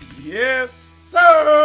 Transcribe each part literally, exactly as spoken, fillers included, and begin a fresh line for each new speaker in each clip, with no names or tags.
Yes, sir!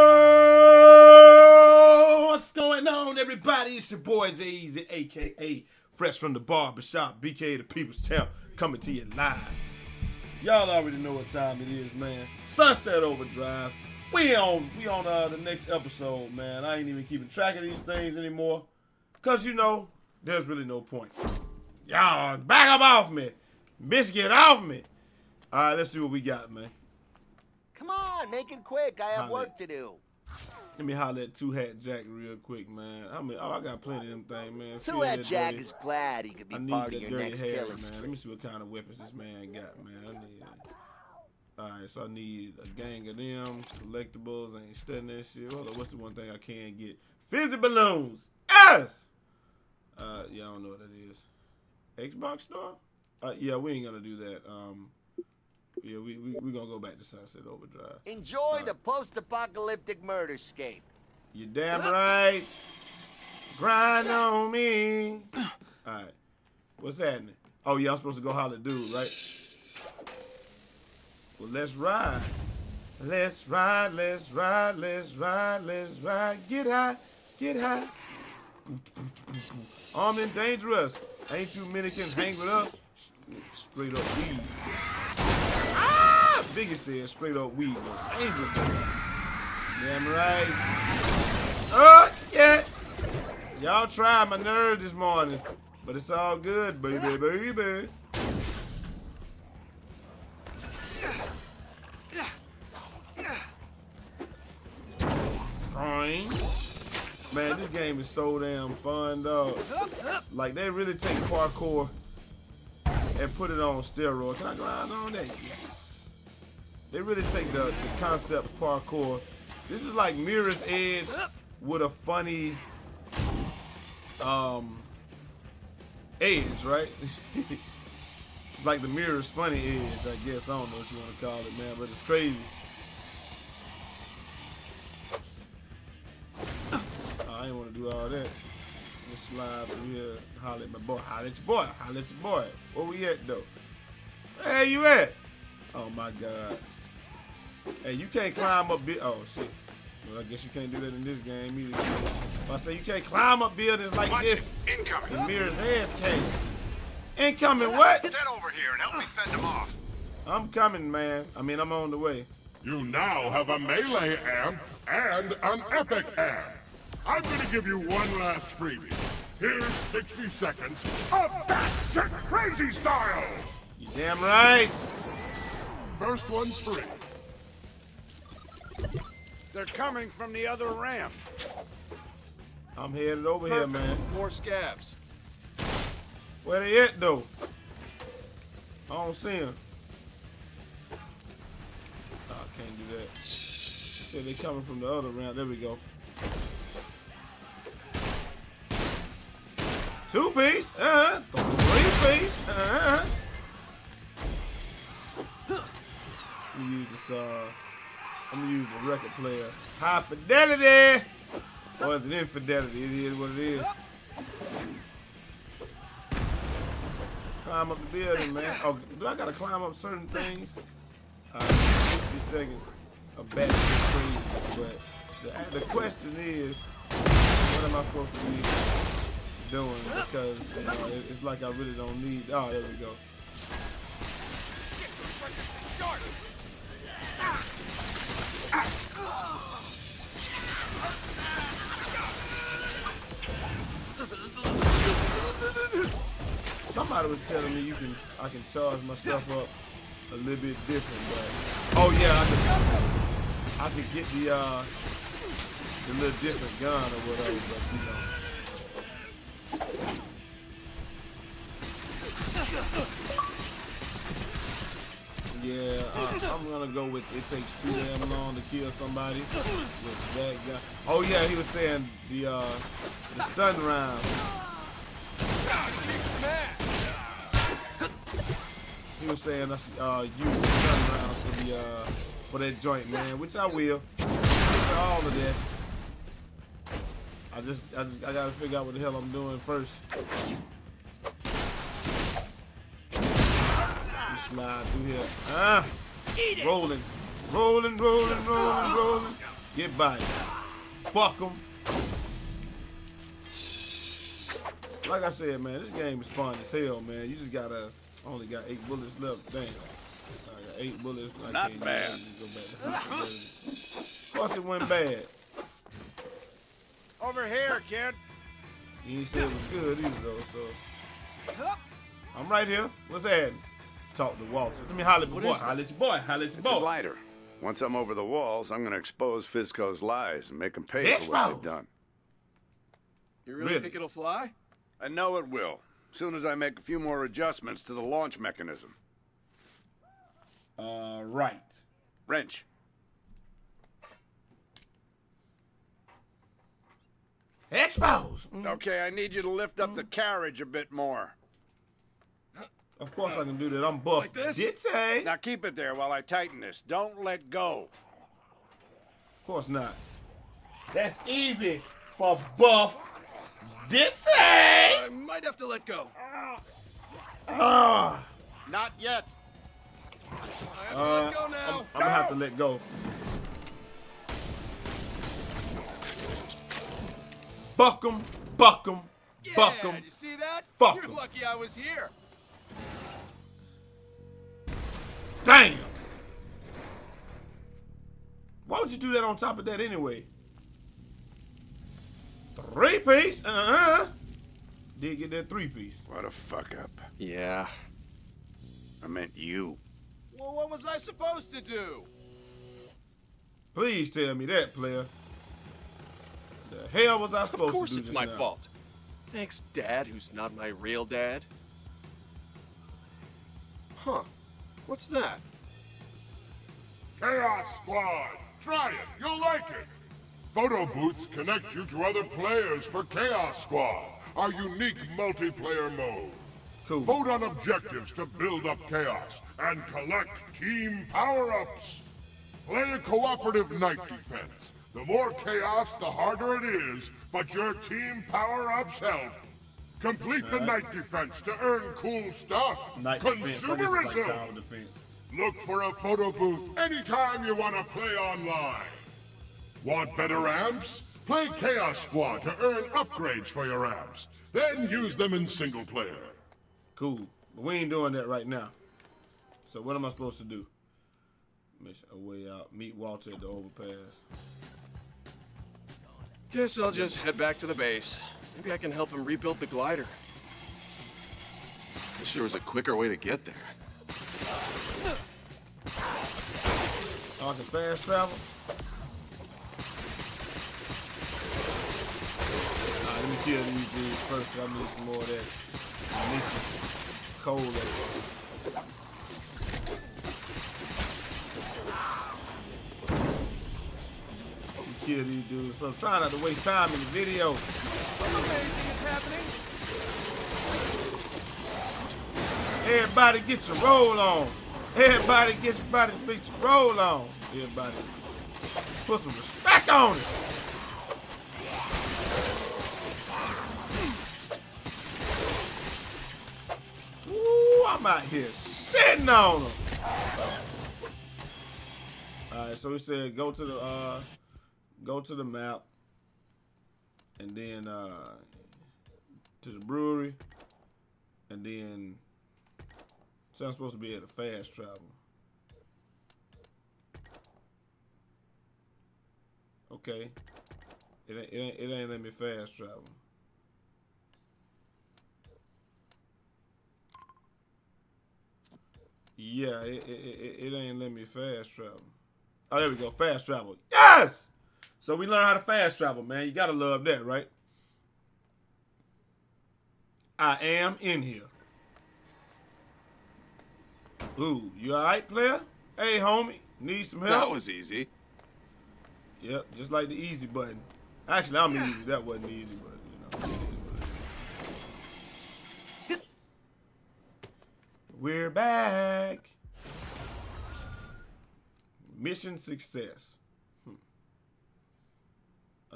What's going on, everybody? It's your boy Jay-Z, a k a. Fresh from the barbershop, B K the People's Town, coming to you live. Y'all already know what time it is, man. Sunset Overdrive. We on, we on uh, the next episode, man. I ain't even keeping track of these things anymore. Because, you know, there's really no point. Y'all, back up off me. Bitch, get off me. All right, let's see what we got, man.
Come on, make it quick. I have
Holla.
work to do.
Let me holler at two hat Jack real quick, man. I mean, oh, I got plenty of them things, man.
two hat Jack is glad he could be
I need
part of
that
your
dirty
next
hair,
killing
man.
spree.
Let me see what kind of weapons this man got, man. I need. All right, so I need a gang of them collectibles. I ain't studying that shit. Hold on, what's the one thing I can get? Fizzy balloons. Yes. Uh, yeah, I don't know what that is. Xbox store? Uh, yeah, we ain't gonna do that. Um. Yeah, we we we gonna go back to Sunset Overdrive.
Enjoy
right.
the post-apocalyptic murderscape.
You damn right. Grind on me. All right, what's happening? Oh yeah, I'm supposed to go holler at dude, right? Well, let's ride. Let's ride. Let's ride. Let's ride. Let's ride. Get high. Get high. Armed and dangerous. Ain't too many can hang with us. Straight up weed. Ah! Biggie said straight up weed. Angel dust. Damn right. Oh, yeah. Y'all tried my nerves this morning. But it's all good, baby, baby. Man, this game is so damn fun, dog. Like, they really take parkour and put it on steroids. Can I grind on that? Yes. They really take the, the concept of parkour. This is like Mirror's Edge with a funny um, edge, right? Like the Mirror's funny edge, I guess. I don't know what you want to call it, man, but it's crazy. I ain't want to do all that. Let's slide through here, holler at my boy, holler at your boy, holler at your boy. Where we at, though? Where you at? Oh, my God. Hey, you can't climb up big. Oh, shit. Well, I guess you can't do that in this game either. If I say you can't climb up buildings like
Watch
this,
it. Incoming.
the Mirror's Edge came. Incoming what?
Get over here and help me fend them off.
I'm coming, man. I mean, I'm on the way.
You now have a melee amp and an epic amp. I'm gonna give you one last freebie. Here's sixty seconds of batshit crazy style!
You damn right.
First one's free.
They're coming from the other ramp.
I'm headed over here, man.
More scabs.
Where they at, though? I don't see them. Oh, I can't do that. Shit, they coming from the other round. There we go. Two piece, uh-huh. Three piece, uh-huh. I'm gonna use this, uh, I'm gonna use the record player. High fidelity! Or is it infidelity? It is what it is. Climb up the building, man. Oh, do I gotta climb up certain things? Uh, sixty seconds of battery crazy. But the, the question is, what am I supposed to be doing? Because you know, it, it's like I really don't need. Oh, there we go. Somebody was telling me you can, I can charge my stuff up a little bit different, but oh yeah, I could, I could get the uh, the little different gun or whatever, but you know. Yeah, uh, I'm gonna go with it takes too damn long to kill somebody with that guy. Oh yeah, he was saying the uh, the stun round. He was saying I should uh, use the stun round for the uh, for that joint, man, which I will. All of that. I just, I just, I gotta figure out what the hell I'm doing first. Slide through here. Ah, rolling. Rolling, rolling, rolling, rolling. Get by it. Fuck 'em. Like I said, man, this game is fun as hell, man. You just gotta, only got eight bullets left. Damn. I got eight bullets. I
Not
can't
bad.
even go back. Of course it went bad.
Over here, kid.
You didn't say it was good either, though, so. I'm right here. What's that? Talk to Walter. Let me holler at your boy. Holler at your boy. Holler at your
It's a
boy.
glider. Once I'm over the walls, I'm gonna expose Fizco's lies and make them pay
Yes,
for what
bro.
they've done.
You really,
Really?
think it'll fly?
I know it will. As soon as I make a few more adjustments to the launch mechanism.
Uh, right.
Wrench.
Expose. Mm.
Okay, I need you to lift up the carriage a bit more.
Of course I can do that. I'm buff.
Like this?
Did say.
Now keep it there while I tighten this. Don't let go.
Of course not. That's easy for buff. Did say.
I might have to let go.
Ah.
Not yet.
I have to
Uh,
let go
I'm,
now.
I'm gonna have to let go. Buck 'em, buck 'em,
Yeah,
buck 'em.
did you see that?
Fuck
You're
'em.
lucky I was here.
Damn. Why would you do that on top of that anyway? Three piece? Uh-huh. Did get that three piece.
What a fuck up.
Yeah.
I meant you.
Well, what was I supposed to do?
Please tell me that, player. The hell was I supposed to do?
Of course it's
just
my
now?
fault. Thanks, Dad, who's not my real dad. Huh. What's that?
Chaos Squad! Try it, you'll like it! Photo booths connect you to other players for Chaos Squad, our unique multiplayer mode.
Cool.
Vote on objectives to build up chaos and collect team power-ups. Play a cooperative night defense. The more chaos, the harder it is, but your team power-ups help. Complete the night defense to earn cool stuff.
Night defense. I guess it's like
Consumerism!
tower defense.
Look for a photo booth anytime you want to play online. Want better amps? Play Chaos Squad to earn upgrades for your amps. Then use them in single player.
Cool. But we ain't doing that right now. So what am I supposed to do? Mission a way out. Meet Walter at the overpass.
Guess I'll just head back to the base. Maybe I can help him rebuild the glider. Wish there was a quicker way to get there.
Oh, I can fast travel? Alright, let me kill these dudes first. I need some more of that. I need some cola. Let me kill these dudes first. I'm trying not to waste time in the video.
Something amazing is happening.
Everybody get your roll on. Everybody get your body fix your roll on. Everybody put some respect on it. Ooh, I'm out here sitting on them. Alright, so he said go to the uh go to the map and then uh to the brewery and then so I'm supposed to be able to fast travel. Okay. It ain't, it ain't, it ain't let me fast travel. Yeah, it, it, it, it ain't let me fast travel. Oh, there we go. Fast travel. Yes! So we learn how to fast travel, man. You gotta love that, right? I am in here. Ooh, you alright, player? Hey, homie. Need some help?
That was easy.
Yep, just like the easy button. Actually, I'm easy. That wasn't easy, but, you know. We're back. Mission success. Hmm. Uh,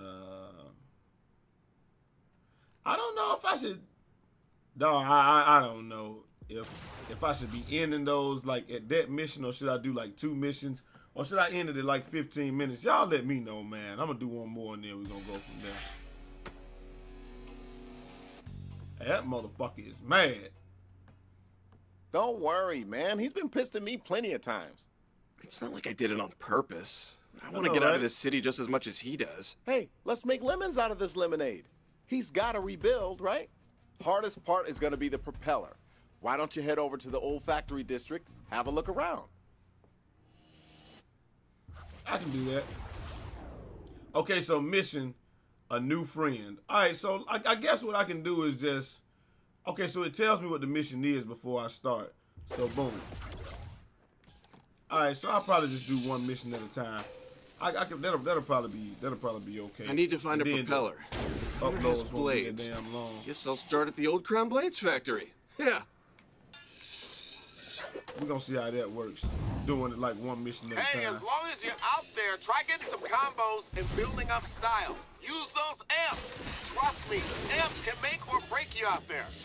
I don't know if I should. No, I, I I don't know if if I should be ending those like at that mission or should I do like two missions Or should I end it at like fifteen minutes? Y'all let me know, man. I'm gonna do one more and then we're gonna go from there. Hey, that motherfucker is mad.
Don't worry, man. He's been pissed at me plenty of times.
It's not like I did it on purpose. I want to
know,
get out
right?
of this city just as much as he does.
Hey, let's make lemons out of this lemonade. He's got to rebuild, right? Hardest part is going to be the propeller. Why don't you head over to the old factory district, have a look around?
I can do that. Okay, so mission, a new friend. All right, so I, I guess what I can do is just, okay, so it tells me what the mission is before I start. So boom. All right, so I'll probably just do one mission at a time. I, I can, that'll, that'll probably be that'll probably be okay.
I need to find
And
a
then
propeller.
the
Where has
Uploads won't be that
blades?
damn long.
Guess I'll start at the old Crown Blades factory. Yeah.
We're gonna see how that works. Doing it like one mission at a
Hey,
time.
as long as you're out there, try getting some combos and building up style. Use those amps. Trust me, amps can make or break you out there.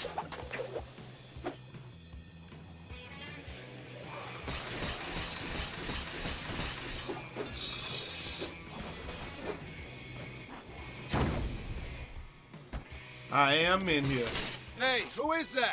I am in here.
Hey, who is that?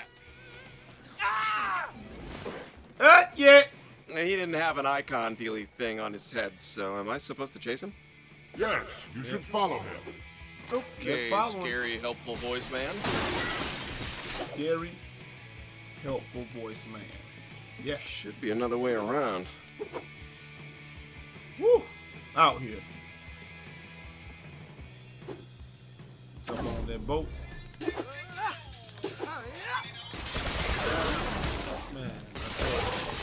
Uh, yeah.
He didn't have an icon dealy thing on his head, so am I supposed to chase him?
Yes, you should follow him.
Let's
Okay,
follow him.
scary, helpful voice man.
Scary, helpful voice man. Yeah.
Should be another way around.
Woo! Out here. Jump on that boat. Man, I swear.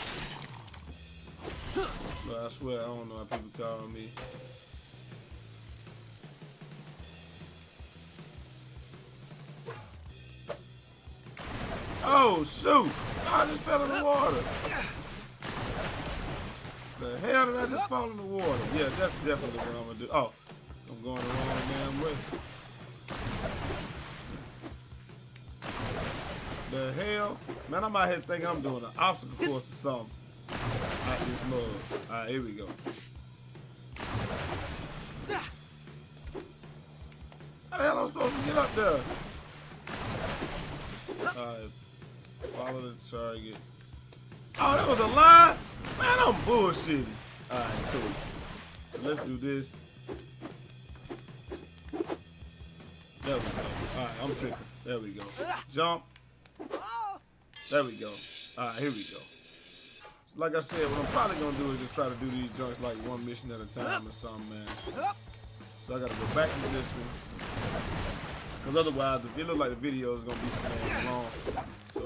But I swear, I don't know how people call me. Oh, shoot! I just fell in the water. The hell did I just fall in the water? Yeah, that's definitely what I'm gonna do. Oh, I'm going the wrong damn way. The hell? Man, I'm out here thinking I'm doing an obstacle course or something. Out this mud. Alright, here we go. How the hell am I supposed to get up there? Alright. Follow the target. Oh, that was a line? Man, I'm bullshitting. Alright, cool. So let's do this. There we go. Alright, I'm tripping. There we go. Jump. There we go. Alright, here we go. So like I said, what I'm probably gonna do is just try to do these joints like one mission at a time or something, man. So I gotta go back to this one. Cause otherwise, if it look like the video is gonna be too damn long. So,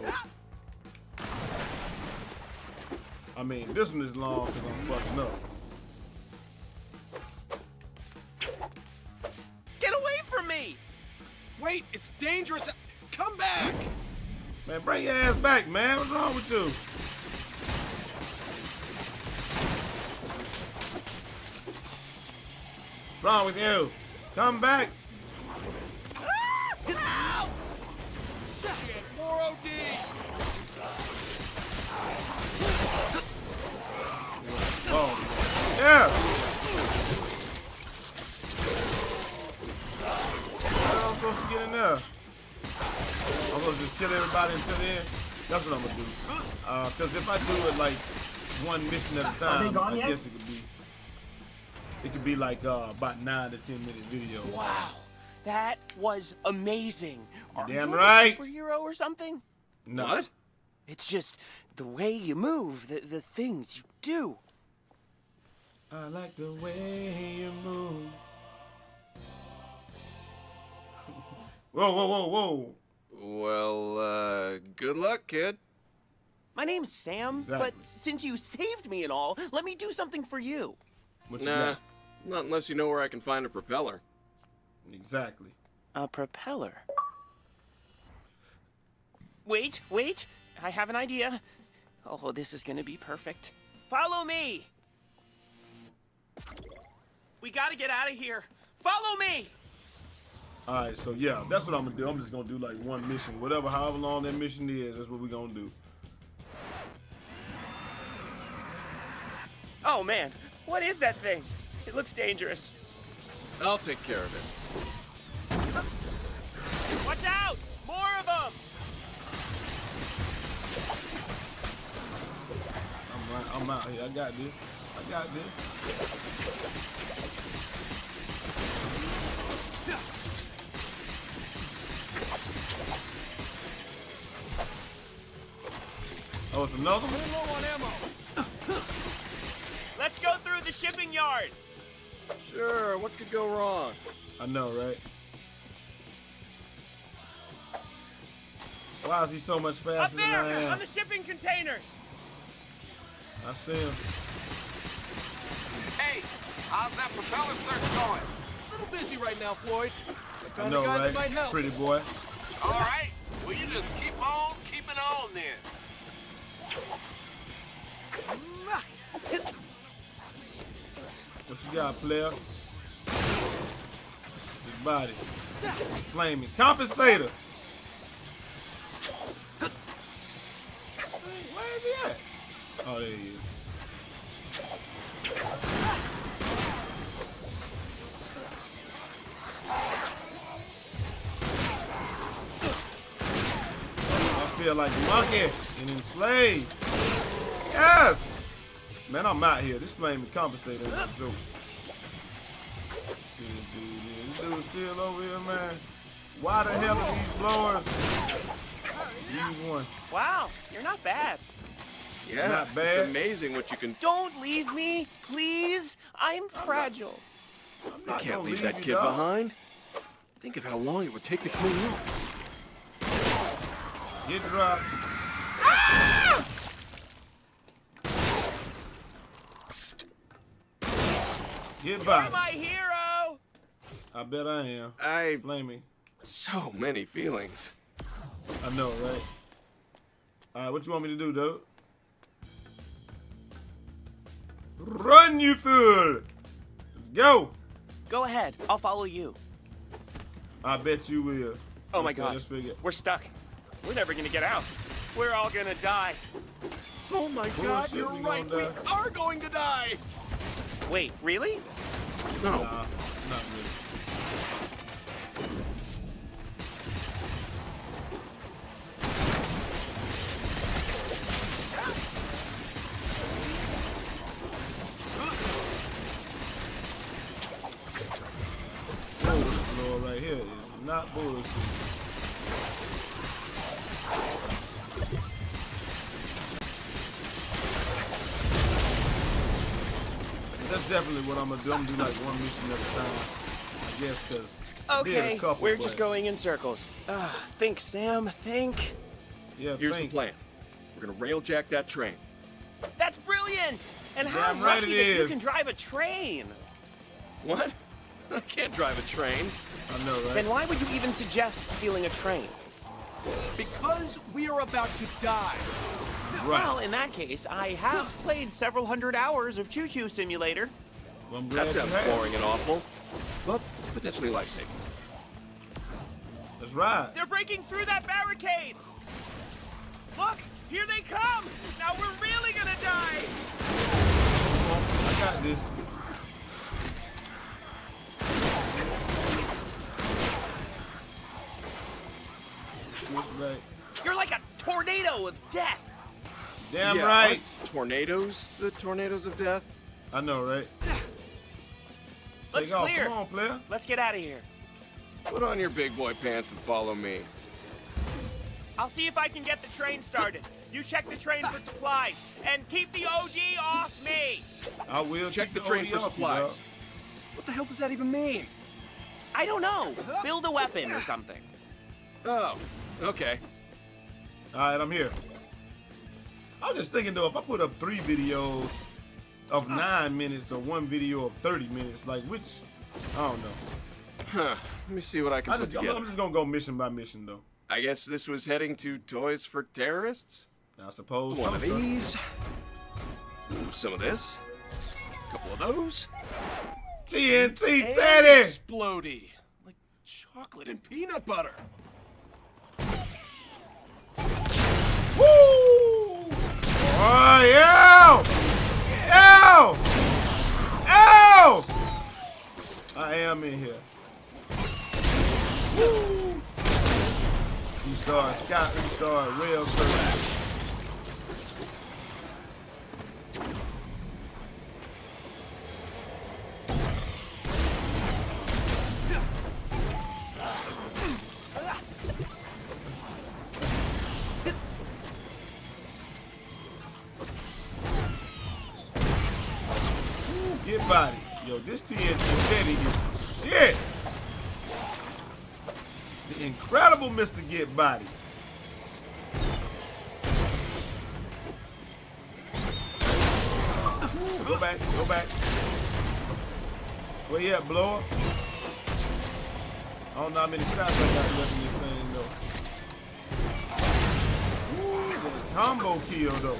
I mean, this one is long because I'm fucking up.
Get away from me! Wait, it's dangerous. Come back!
Man, bring your ass back, man. What's wrong with you? What's wrong with you? Come back.
Ow! Shit, more O D!
Oh, yeah. How am I supposed to get in there? I'm supposed to just kill everybody until the end? That's what I'm gonna do. Uh, cause if I do it like one mission at a time, I guess it could be, it could be like uh, about nine to ten minute video.
Wow, that was amazing. Are
Damn
you
right.
a superhero or something?
No.
What?
It's just the way you move, the, the things you do.
I like the way you move. Whoa, whoa, whoa, whoa.
Well, uh, good luck, kid.
My name's Sam,
Exactly.
but since you saved me and all, let me do something for you.
What you
Nah,
got?
not unless you know where I can find a propeller.
Exactly.
A propeller. Wait, wait. I have an idea. Oh, this is gonna be perfect. Follow me. We gotta get out of here. Follow me.
All right, so yeah, that's what I'm gonna do. I'm just gonna do like one mission, whatever, however long that mission is. That's what we're gonna do.
Oh man, What is that thing? It looks dangerous.
I'll take care of it.
Watch out! More of them!
I'm right, I'm out here. I got this. I got this. Oh, it's another one?
Low on ammo.
Let's go through the shipping yard.
Sure, what could go wrong?
I know, right? Why is he so much
Up
faster than I
there,
am?
on the shipping containers.
I see him.
Hey, how's that propeller search going?
A little busy right now, Floyd. The
I
kind
know,
of guy
right?
that might help.
Pretty boy.
All right. Well, you just keep on keeping on then.
What you got, player? His body. Flaming. Compensator. Where is he at? Oh, there he is. I feel like monkey and enslaved. Yes! Man, I'm out here. This flaming compensator is a joke. See this dude here. This dude's still over here, man. Why the hell are these blowers? Use one.
Wow, you're not bad.
Yeah,
Not bad.
it's amazing what you can do.
Don't leave me, please. I'm fragile.
I'm
I
not
can't
gonna
leave that
you,
kid
dog.
behind. Think of how long it would take to clean up.
Get dropped. Get
You're
by.
my hero.
I bet I am.
I
Flaming.
so many feelings.
I know, right? All right, what you want me to do, dude? Run, you fool! Let's go.
Go ahead. I'll follow you.
I bet you will.
Oh my
Okay,
gosh.
let's figure.
We're stuck. We're never gonna get out. We're all gonna die.
Oh my
Bullshit,
God, you're
we
right.
gonna
We
die.
are going to die.
Wait, really?
No.
Nah, not really. Oh, this floor right here is not bullshit. That's definitely what I'm gonna do. I'm gonna do like one mission at a time, I guess, because
Okay,
a couple,
we're just
but-
going in circles. Uh, think, Sam, think.
Yeah,
Here's
think.
the plan. We're gonna railjack that train.
That's brilliant! And how
Damn right
lucky
it
that you
is.
can drive a train.
What? I can't drive a train.
I know, right?
Then why would you even suggest stealing a train?
Because we are about to die.
Right.
Well, in that case, I have played several hundred hours of Choo Choo Simulator.
Well, I'm glad
That sounds
you have.
boring and awful, but potentially life-saving.
Let's ride.
They're breaking through that barricade! Look! Here they come! Now we're really gonna die!
I got this. Switch back.
You're like a tornado of death!
Damn
Yeah,
right.
aren't tornadoes, the tornadoes of death.
I know, right? Let's
Looks
take off.
clear.
Come on, player.
Let's get out of here.
Put on your big boy pants and follow me.
I'll see if I can get the train started. You check the train for supplies, and keep the O D off me!
I will
Check
keep
the train
O D
for
off you,
supplies. What the hell does that even mean?
I don't know. Build a weapon or something.
Oh, okay.
dog. All right, I'm here. I was just thinking though, if I put up three videos of nine minutes or one video of thirty minutes, like which, I don't know.
Huh. Let me see what I can
I
put
just, I'm,
together.
I'm just gonna go mission by mission though.
I guess this was heading to Toys for Terrorists.
I suppose.
One
so,
of
sir.
these. Some of this. A couple of those.
T N T
And
Teddy.
explodey. Like chocolate and peanut butter.
Woo! Oh, yeah! Yeah! I am in here. Woo! You start Scott, you start rail service. Get body. Yo, this T N T Teddy is the shit. The incredible Mister Get Body. Go back, go back. Where you at, blower? I don't know how many shots I got left in this thing, though. Ooh, with a combo kill, though.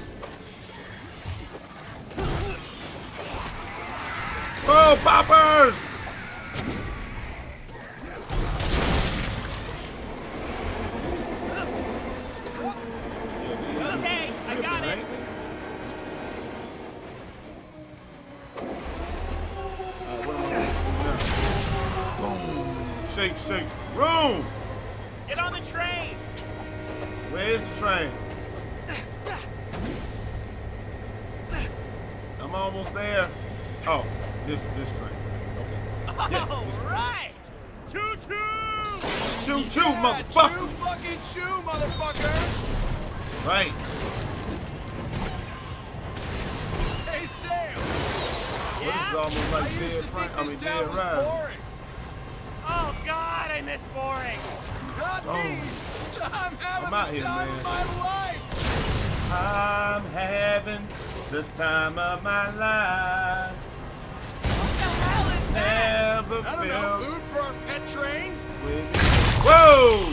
Oh, poppers!
Okay, I got it.
Alright, what am I doing now? Boom! Shake, shake, room!
Get on the train.
Where is the train? I'm almost there. Oh. This this train. Okay. Yes,
All
this train.
right. Choo choo.
Choo choo,
Yeah,
motherfucker.
Choo fucking choo, motherfuckers.
Right.
Hey Sam.
What is it, almost like
I used
dead
to
Frank?
think
I
this
mean
town
dead
was
Ryan.
boring.
Oh God, I miss boring.
Not
Oh.
me. I'm having
I'm out
the
here,
time
man.
of my life.
I'm having the time of my life.
What the hell is that?
Never
I don't know.
felt
Food for our pet train.
with Whoa!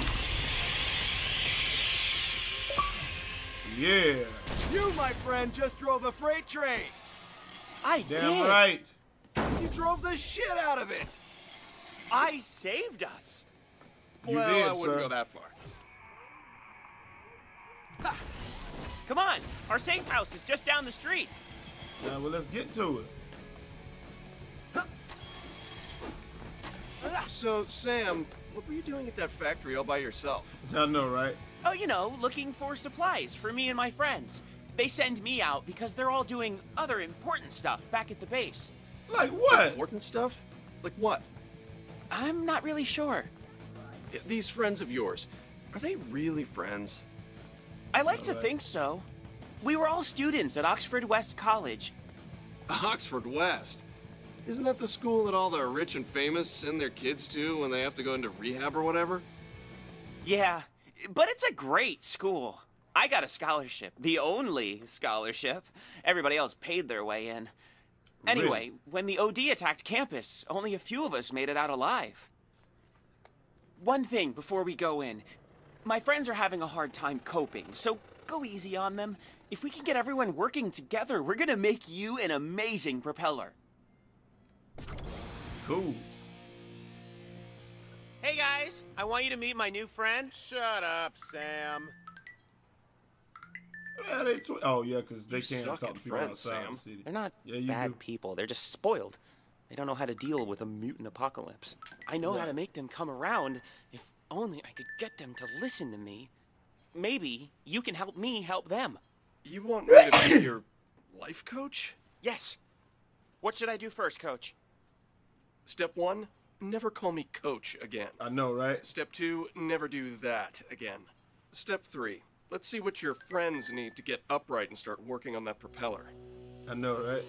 Yeah.
You, my friend, just drove a freight train.
I
Damn
did.
right.
You drove the shit out of it.
I saved us.
You
well,
did,
I wouldn't
sir.
go that far.
Come on, our safe house is just down the street.
Now, well, let's get to it.
So, Sam, what were you doing at that factory all by yourself?
I know, right?
Oh, you know, looking for supplies for me and my friends. They send me out because they're all doing other important stuff back at the base.
Like what?
Important stuff? Like what?
I'm not really sure.
These friends of yours, are they really friends?
I like to think so. We were all students at Oxford West College.
Oxford West? Isn't that the school that all the rich and famous send their kids to when they have to go into rehab or whatever?
Yeah, but it's a great school. I got a scholarship, the only scholarship. Everybody else paid their way in. Anyway,
Really?
when the O D attacked campus, only a few of us made it out alive. One thing before we go in. My friends are having a hard time coping, so go easy on them. If we can get everyone working together, we're gonna make you an amazing propeller.
Cool.
Hey guys, I want you to meet my new friend.
Shut up, Sam.
Yeah, they tw oh, yeah, because they
You
can't
suck
talk
at
to people
friends,
outside
Sam.
the city.
They're not
Yeah, you
bad
do.
people, they're just spoiled. They don't know how to deal with a mutant apocalypse. I know how
Right.
to make them come around. If only I could get them to listen to me. Maybe you can help me help them.
You want me to be your life coach?
Yes. What should I do first, Coach?
Step one, never call me coach again.
I know, right?
Step two, never do that again. Step three, let's see what your friends need to get upright and start working on that propeller.
I know, right?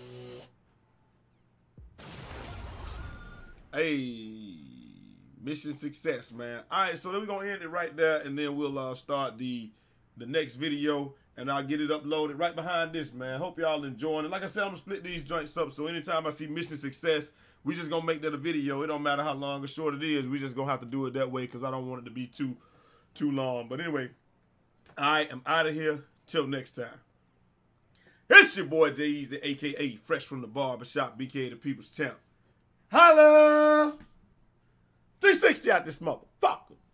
Hey, mission success, man. All right, so then we're gonna end it right there, and then we'll uh, start the the next video, and I'll get it uploaded right behind this, man. Hope y'all enjoying it. Like I said, I'm gonna split these joints up, so anytime I see mission success, we just gonna make that a video. It don't matter how long or short it is. We just gonna have to do it that way because I don't want it to be too too long. But anyway, I am out of here. Till next time. It's your boy Jay Easy, aka Fresh from the Barbershop, B K the People's Champ. Holla! three sixty out this motherfucker.